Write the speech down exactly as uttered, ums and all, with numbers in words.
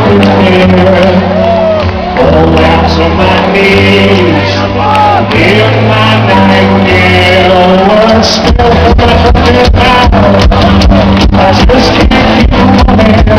Fall down to my knees in my nightmare. What's still happening now? I just can't keep running.